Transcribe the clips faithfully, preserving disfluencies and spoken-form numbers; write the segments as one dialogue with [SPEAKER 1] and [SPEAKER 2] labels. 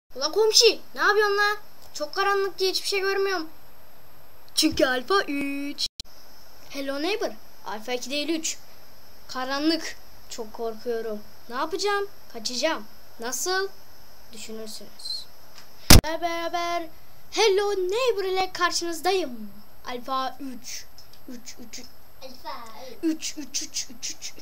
[SPEAKER 1] Ula komşu, ne yapıyorsun la? Çok karanlık diye hiçbir şey görmüyorum. Çünkü alfa üç. Hello neighbor. Alfa iki değil üç. Karanlık. Çok korkuyorum. Ne yapacağım? Kaçacağım. Nasıl? Düşünürsünüz. Beraber Hello neighbor ile karşınızdayım. Alfa üç. üç üç
[SPEAKER 2] Alfa
[SPEAKER 1] üç üç üç üç üç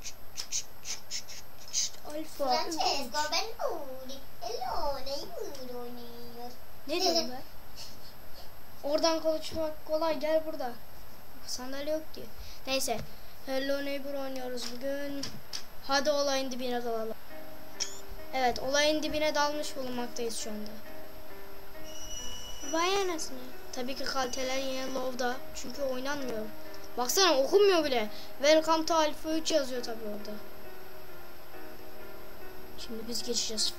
[SPEAKER 1] üç Alfa
[SPEAKER 2] Francesco Belluri. Hello neighbor oynuyor.
[SPEAKER 1] Ne diyorsun be? Oradan konuşmak kolay, gel burada. Sandalye yok ki. Neyse. Hello neighbor oynuyoruz bugün. Hadi olayın dibine dalalım. Evet, olayın dibine dalmış bulunmaktayız şu anda. Vay anasını. Tabii ki kaliteler yine low'da. Çünkü oynanmıyor. Baksana, okunmuyor bile. Welcome to Alpha üç yazıyor tabii orada. Şimdi biz geçeceğiz.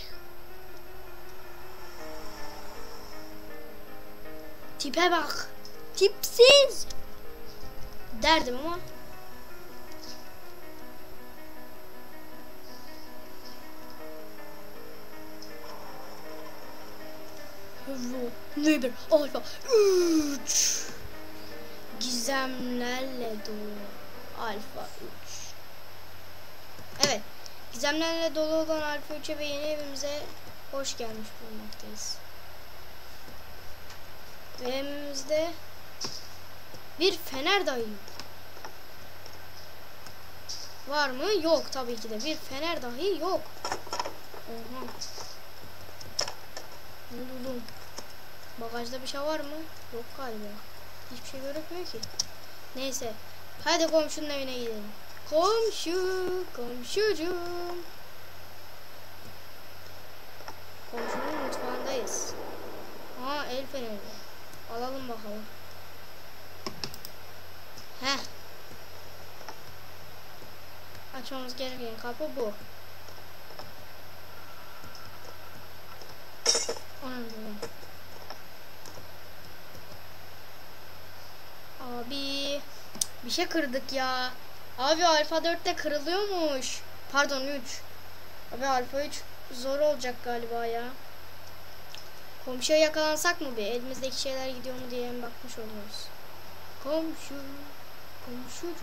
[SPEAKER 1] Tipe bak. Tipsiz. Derdim ama. Hello neighbor alfa üç. Gizemlerle dolu alfa üç. Evet. Gizemlerle dolu olan alfa üçe ve yeni evimize hoş gelmiş bulunmaktayız. Ve evimizde bir fener dahi var mı? Yok tabii ki de. Bir fener dahi yok. Oha. Buldum. Bagajda bir şey var mı? Yok galiba. Hiçbir şey görünmüyor ki. Neyse. Hadi komşunun evine gidelim. Komşu, komşucuğum. Komşunun mutfağındayız. Aa, el feneri. Alalım bakalım. Heh. Açmamız gereken kapı bu. Anladım. Abi bir şey kırdık ya. Abi alfa dörtte kırılıyormuş. Pardon üç. Abi alfa üç zor olacak galiba ya. Komşuya yakalansak mı bir? Elimizdeki şeyler gidiyor mu diye mi bakmış oluyoruz. Komşu, komşucu.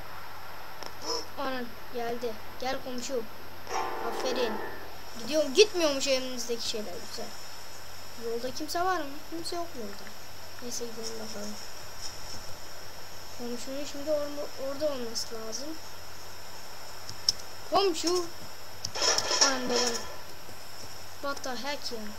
[SPEAKER 1] Anan geldi. Gel komşu. Aferin. Gidiyor mu? Gitmiyormuş elimizdeki şeyler, güzel. Yolda kimse var mı? Kimse yok yolda. Neyse gidelim bakalım. Komşunun şimdi or orada olması lazım. Komşu. Anan babanım. What the heck ya.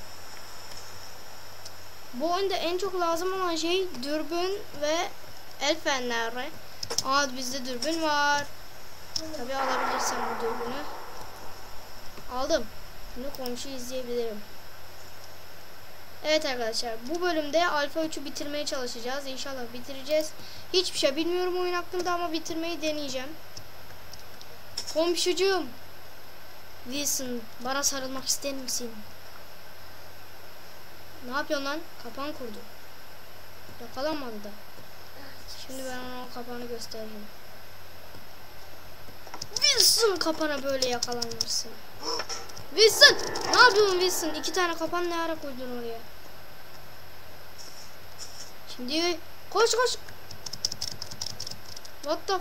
[SPEAKER 1] Bu oyunda en çok lazım olan şey dürbün ve el feneri. Aa, bizde dürbün var. Tabii alabilirsem bu dürbünü. Aldım. Şimdi komşu izleyebilirim. Evet arkadaşlar, bu bölümde alfa üçü bitirmeye çalışacağız. İnşallah bitireceğiz. Hiçbir şey bilmiyorum oyun hakkında ama bitirmeyi deneyeceğim. Komşucuğum. Wilson, bana sarılmak ister misin? Ne yapıyorsun lan? Kapan kurdu. Yakalanmadı da. Şimdi ben ona o kapağını göstereceğim. Wilson, kapana böyle yakalanırsın. Wilson! Ne yapıyorsun Wilson? İki tane kapan ne ara koydun oraya? Şimdi koş koş. What the f...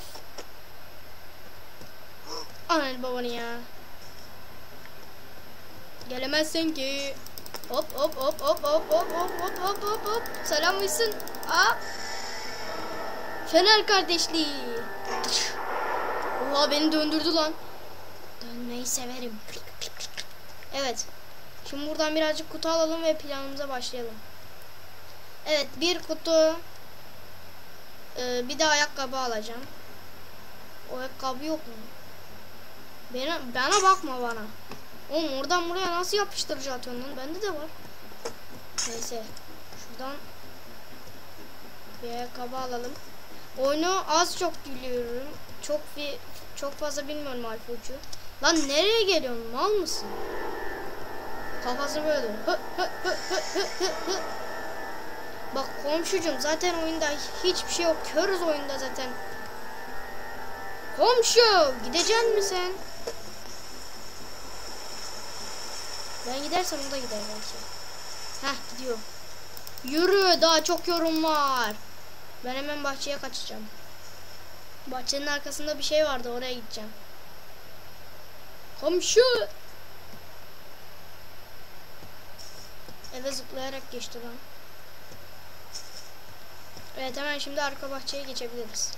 [SPEAKER 1] Anel babanı ya. Gelemezsin ki. Hop hop hop hop hop hop hop hop hop hop hop. Selam Wilson. Aa. Fener kardeşliği. Oha, beni döndürdü lan. Dönmeyi severim. Evet. Şimdi buradan birazcık kutu alalım ve planımıza başlayalım. Evet, bir kutu. Ee, bir de ayakkabı alacağım. O ayakkabı yok mu? Bana, bana bakma bana. Oğlum oradan buraya nasıl yapıştırıcı atıyorsun lan? Bende de var. Neyse. Şuradan bir ayakkabı alalım. Oyunu az çok biliyorum. Çok bir çok fazla bilmiyorum alfa üçü. Lan nereye geliyorsun? Mal mısın? Kafası böyle. Hı, hı, hı, hı, hı, hı. Bak komşucum, zaten oyunda hiçbir şey yok. Körüz oyunda zaten. Komşu, gideceksin mi sen? Ben gidersem o da gider belki. Heh, gidiyor. Yürü, daha çok yorum var. Ben hemen bahçeye kaçacağım. Bahçenin arkasında bir şey vardı, oraya gideceğim. Komşu. Eve zıplayarak geçti lan. Evet, hemen şimdi arka bahçeye geçebiliriz.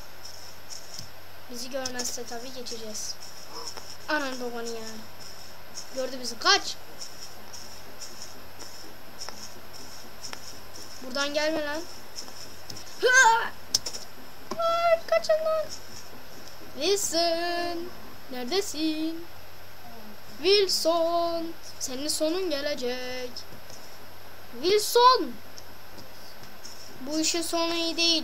[SPEAKER 1] Bizi görmezse tabii geçeceğiz. Anan babanı ya. Gördü bizi, kaç. Buradan gelme lan. Ay, kaçın lan. Wilson, neredesin? Wilson, senin sonun gelecek. Wilson, bu işin sonu iyi değil.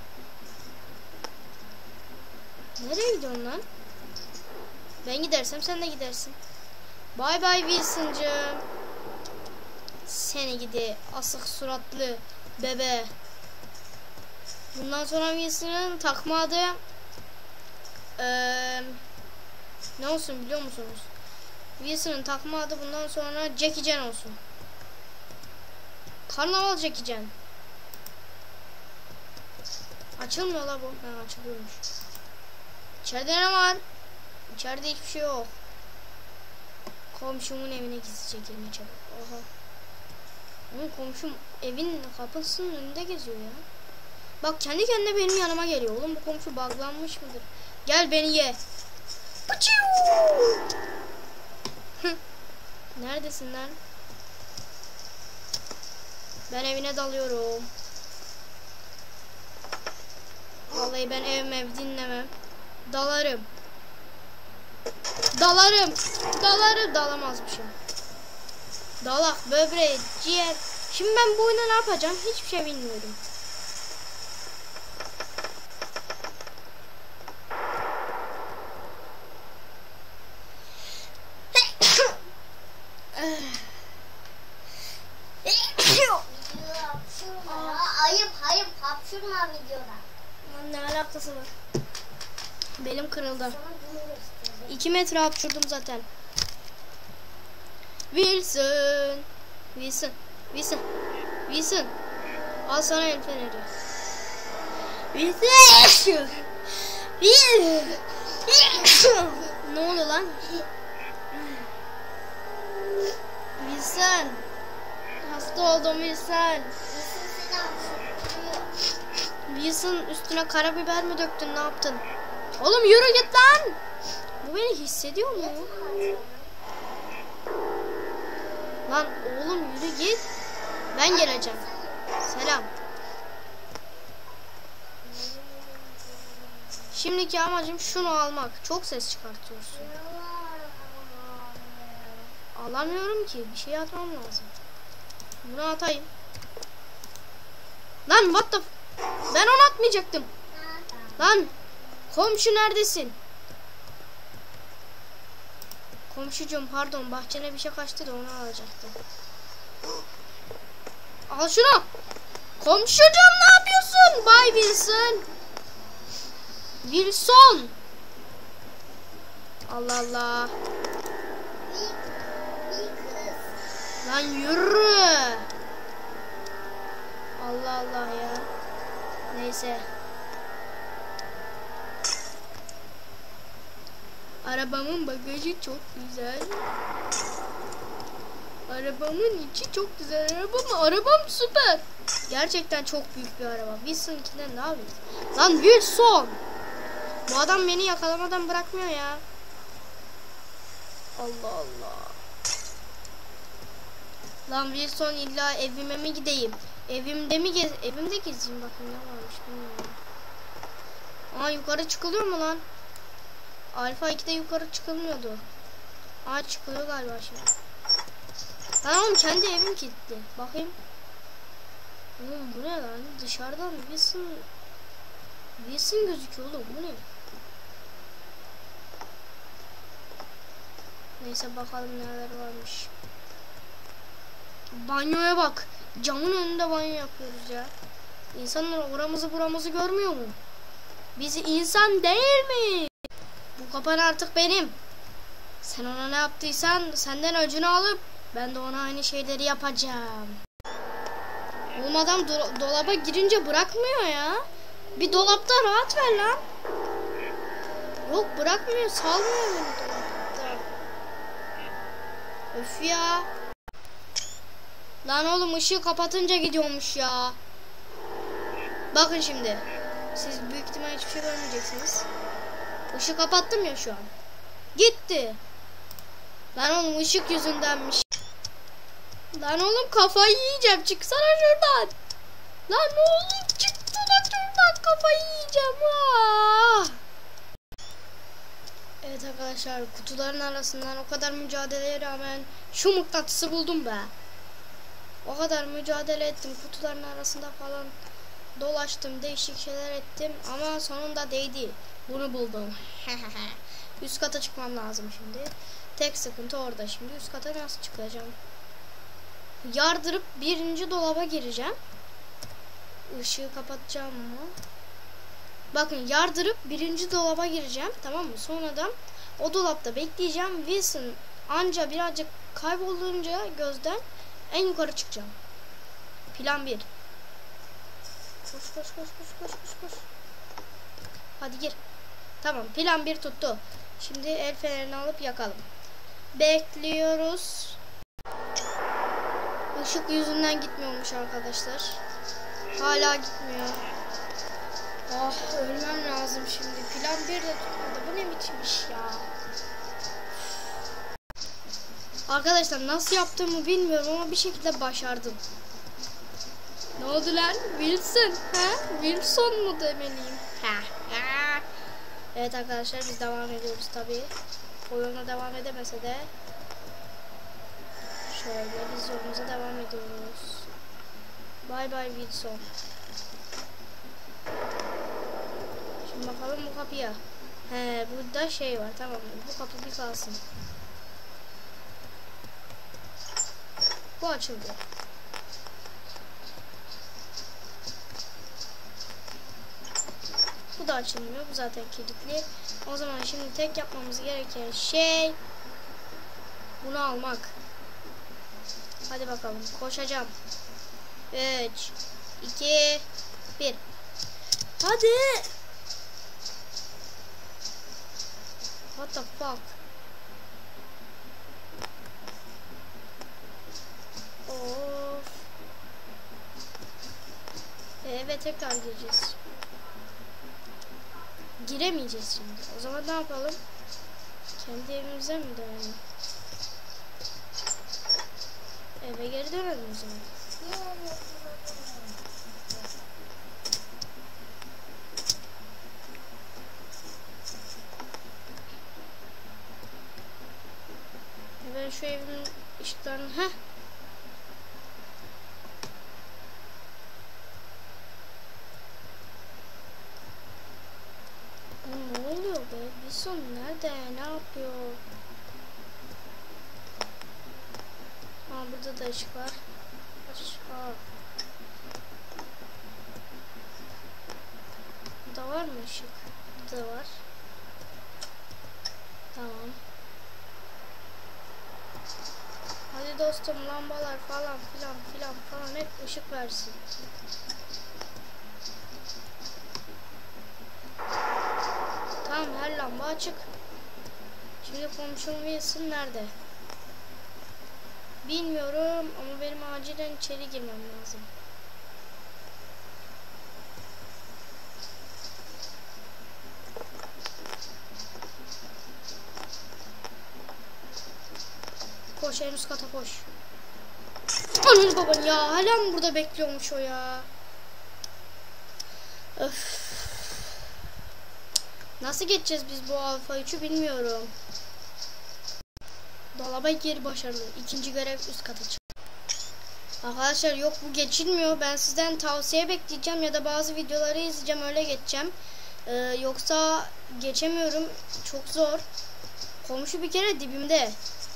[SPEAKER 1] Nereye gidiyorsun lan? Ben gidersem sen de gidersin. Bay bay Wilson'cığım. Seni gidi asık suratlı bebe. Bundan sonra Wilson'ın takma adı ee, ne olsun biliyor musunuz? Wilson'ın takma adı bundan sonra Jackie Chan olsun. Karnaval Jackie Chan. Açılmıyor la bu. Ha, açılıyormuş. İçeride ne var? İçeride hiçbir şey yok. Komşumun evine gizlice girme çabuk. Oha. Oğlum, komşum evin kapısının önünde geziyor ya. Bak, kendi kendine benim yanıma geliyor. Oğlum, bu komşu buglanmış mıdır? Gel beni ye. Neredesin lan? Ben evine dalıyorum. Vallahi ben ev mev dinlemem. Dalarım. Dalarım. Dalarım. Dalamazmışım. Dalak, böbreği, ciğer. Şimdi ben bu oyunda ne yapacağım? Hiçbir şey bilmiyorum.
[SPEAKER 2] Ayıp ayıp hapşurma videoda.
[SPEAKER 1] Ne alakası var? Belim kırıldı. iki metre hapşurdum zaten. Wilson. Wilson. Wilson. Wilson. Al sana el feneri. Wilson. Wilson. Ne oluyor lan? Wilson. Hasta oldum Wilson. Wilson, üstüne karabiber mi döktün, ne yaptın? Oğlum yürü git lan. Bu beni hissediyor mu? Lan oğlum yürü git. Ben geleceğim. Selam. Şimdiki amacım şunu almak. Çok ses çıkartıyorsun. Alamıyorum ki. Bir şey atmam lazım. Bunu atayım. Lan what the f... Ben onu atmayacaktım. Lan komşu neredesin? Komşucuğum pardon, bahçene bir şey kaçtı da onu alacaktım. Al şunu. Komşucuğum ne yapıyorsun? Bay Wilson. Wilson. Allah Allah. Lan yürü. Allah Allah ya. Neyse. Arabamın bagajı çok güzel. Arabamın içi çok güzel. Arabam, arabam süper. Gerçekten çok büyük bir araba. Wilson'inkinden daha büyük. Lan Wilson. Bu adam beni yakalamadan bırakmıyor ya. Allah Allah. Lan Wilson, illa evime mi gideyim? Evimde mi gez? Evimde gezeyim, bakın ne varmış bilmiyorum. Aa, yukarı çıkılıyor mu lan? Alfa ikide yukarı çıkılmıyordu. Aa, çıkılıyor galiba şimdi. Lan oğlum, kendi evim kilitli. Bakayım. Oğlum bu ne lan? Dışarıdan Wilson Wilson gözüküyor oğlum, bu ne? Neyse bakalım neler varmış. Banyoya bak. Camın önünde banyo yapıyoruz ya. İnsanlar oramızı buramızı görmüyor mu? Bizi insan değil mi? Bu kapan artık benim. Sen ona ne yaptıysan senden öcünü alıp Ben de ona aynı şeyleri yapacağım. Oğlum adam do dolaba girince bırakmıyor ya. Bir dolapta rahat ver lan. Yok bırakmıyor, salmıyor beni dolapta. Öf ya. Lan oğlum ışığı kapatınca gidiyormuş ya. Bakın şimdi. Siz büyük ihtimal hiçbir şey görmeyeceksiniz. Işığı kapattım ya şu an. Gitti. Lan oğlum ışık yüzündenmiş. Lan oğlum kafayı yiyeceğim. Çıksana şuradan. Lan oğlum çıksana şuradan. Kafayı yiyeceğim. Aa. Evet arkadaşlar, kutuların arasından o kadar mücadeleye rağmen şu mıknatısı buldum be. O kadar mücadele ettim. Kutuların arasında falan dolaştım. Değişik şeyler ettim. Ama sonunda değdi. Bunu buldum. Üst kata çıkmam lazım şimdi. Tek sıkıntı orada. Şimdi üst kata nasıl çıkacağım? Yardırıp birinci dolaba gireceğim. Işığı kapatacağım mı? Bakın yardırıp birinci dolaba gireceğim. Tamam mı? Sonradan o dolapta bekleyeceğim. Wilson anca birazcık kaybolunca gözden en yukarı çıkacağım. Plan bir. Koş koş koş koş koş koş koş. Hadi gir. Tamam, plan bir tuttu. Şimdi el fenerini alıp yakalım. Bekliyoruz. Işık yüzünden gitmiyormuş arkadaşlar. Hala gitmiyor. Ah, ölmem lazım şimdi. Plan bir de tutmadı. Bu ne biçim iş ya. Arkadaşlar nasıl yaptığımı bilmiyorum ama bir şekilde başardım. Ne oldu lan? Wilson. Ha? Wilson mu demeliyim? Ha. Ha. Evet arkadaşlar, biz devam ediyoruz tabii. Oyuna devam edemese de şöyle biz yolumuza devam ediyoruz. Bye bye Wilson. Şimdi bakalım bu kapıya. He, burada şey var, tamam mı? Bu kapı bir kalsın. Bu açıldı. Bu da açılmıyor. Bu zaten kilitli. O zaman şimdi tek yapmamız gereken şey bunu almak. Hadi bakalım. Koşacağım. üç iki bir. Hadi. What the fuck? Of. Evet, tekrar gireceğiz. Giremeyeceğiz şimdi. O zaman ne yapalım? Kendi evimize mi dönelim? Eve geri dönelim o zaman. Ben şu evin ışıklarını... Heh. Ne oluyor be? Wilson nerede? Ne yapıyor? Ha, burada da ışık var. Aşağı. Burada var mı ışık? Burada var. Tamam. Hadi dostum, lambalar falan filan filan falan hep ışık versin. Tamam, her lamba açık. Şimdi komşum Wilson nerede? Bilmiyorum ama benim acilen içeri girmem lazım. Koş, en üst kata koş. Ananı babanı ya, hala mı burada bekliyormuş o ya? Öf. Nasıl geçeceğiz biz bu alfa üçü bilmiyorum. Dolaba gir, başarılı. İkinci görev üst kata çık. Arkadaşlar yok, bu geçilmiyor. Ben sizden tavsiye bekleyeceğim ya da bazı videoları izleyeceğim, öyle geçeceğim. Ee, yoksa geçemiyorum. Çok zor. Komşu bir kere dibimde.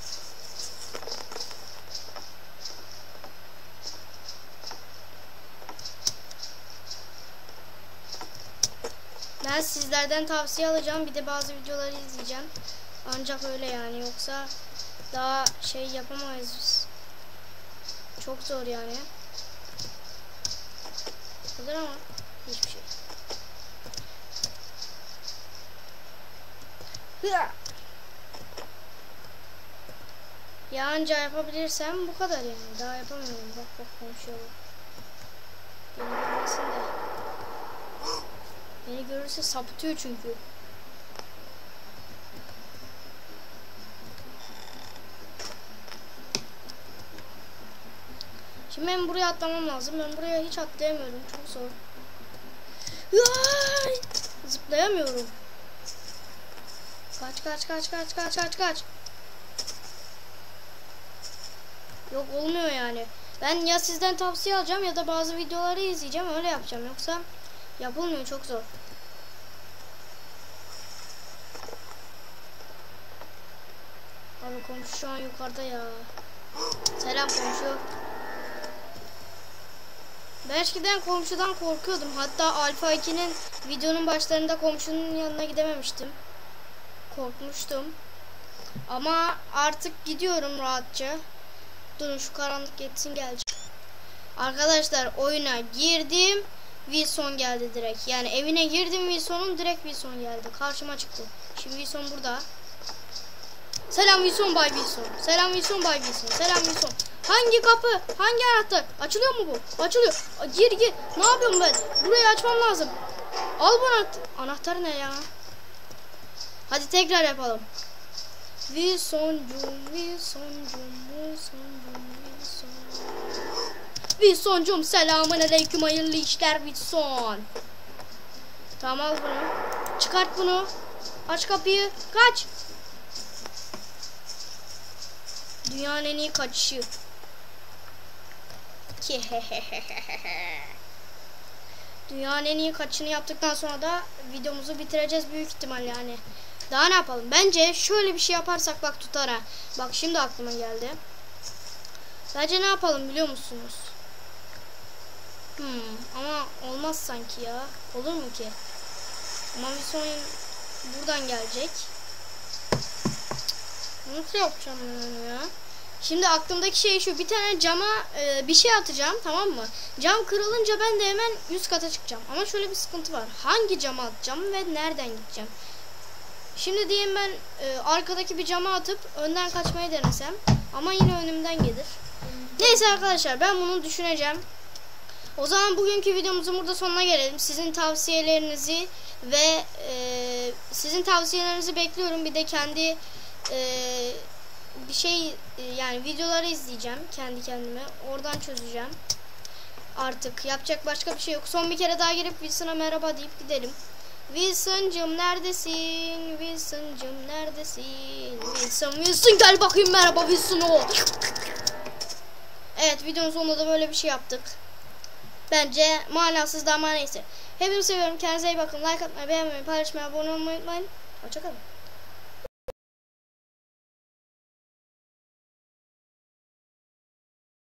[SPEAKER 1] Ben sizlerden tavsiye alacağım. Bir de bazı videoları izleyeceğim. Ancak öyle yani. Yoksa daha şey yapamayız biz. Çok zor yani. Hazır ama hiçbir şey. Hıa! Ya anca yapabilirsem bu kadar yani. Daha yapamıyorum. Bak bak konuşuyor. Beni görmesin de. Beni görürse sapıtıyor çünkü. Şimdi ben buraya atlamam lazım. Ben buraya hiç atlayamıyorum. Çok zor. Ay! Zıplayamıyorum. Kaç kaç kaç kaç kaç kaç kaç. Yok olmuyor yani. Ben ya sizden tavsiye alacağım ya da bazı videoları izleyeceğim, öyle yapacağım. Yoksa yapılmıyor, çok zor. Abi komşu şu an yukarıda ya. Selam komşu. Ben eskiden komşudan korkuyordum. Hatta Alfa iki'nin videonun başlarında komşunun yanına gidememiştim. Korkmuştum. Ama artık gidiyorum rahatça. Durun şu karanlık geçsin, geleceğim. Arkadaşlar oyuna girdim. Wilson geldi direkt. Yani evine girdim Wilson'un, direkt Wilson geldi. Karşıma çıktı. Şimdi Wilson burada. Selam Wilson Bay Wilson. Selam Wilson Bay Wilson. Selam Wilson. Hangi kapı? Hangi anahtar? Açılıyor mu bu? Açılıyor. Gir gir. Ne yapıyorum ben? Burayı açmam lazım. Al bu anahtar. Anahtar ne ya? Hadi tekrar yapalım. Wilson'cum, Wilson'cum, Wilson'cum, Wilson. Wilson'cum selamun aleyküm, hayırlı işler Wilson. Tamam, al bunu. Çıkart bunu. Aç kapıyı. Kaç. Dünyanın en iyi kaçışı. Dünyanın en iyi kaçışını yaptıktan sonra da videomuzu bitireceğiz büyük ihtimal yani. Daha ne yapalım? Bence şöyle bir şey yaparsak bak tutar ha. Bak şimdi aklıma geldi. Bence ne yapalım biliyor musunuz? Hmm, ama olmaz sanki ya. Olur mu ki? Ama bir son buradan gelecek. Nasıl yapacağım bunu ya? Şimdi aklımdaki şey şu: bir tane cama e, bir şey atacağım, tamam mı? Cam kırılınca ben de hemen üst kata çıkacağım. Ama şöyle bir sıkıntı var: hangi cama atacağım ve nereden gideceğim? Şimdi diyeyim ben e, arkadaki bir cama atıp önden kaçmayı denesem, ama yine önümden gelir. Neyse arkadaşlar, ben bunu düşüneceğim. O zaman bugünkü videomuzun burada sonuna gelelim. Sizin tavsiyelerinizi ve e, sizin tavsiyelerinizi bekliyorum. Bir de kendi e, bir şey e, yani videoları izleyeceğim kendi kendime. Oradan çözeceğim. Artık yapacak başka bir şey yok. Son bir kere daha girip Wilson'a merhaba deyip gidelim. Wilson'cum neredesin? Wilson'cum neredesin? Wilson, Wilson gel bakayım, merhaba Wilson o. Evet, videonun sonunda da böyle bir şey yaptık. Bence manasız da ama neyse. Hepinizi seviyorum. Kendinize iyi bakın. Like atmayı, beğenmeyi, paylaşmayı, abone olmayı unutmayın. Hoşçakalın.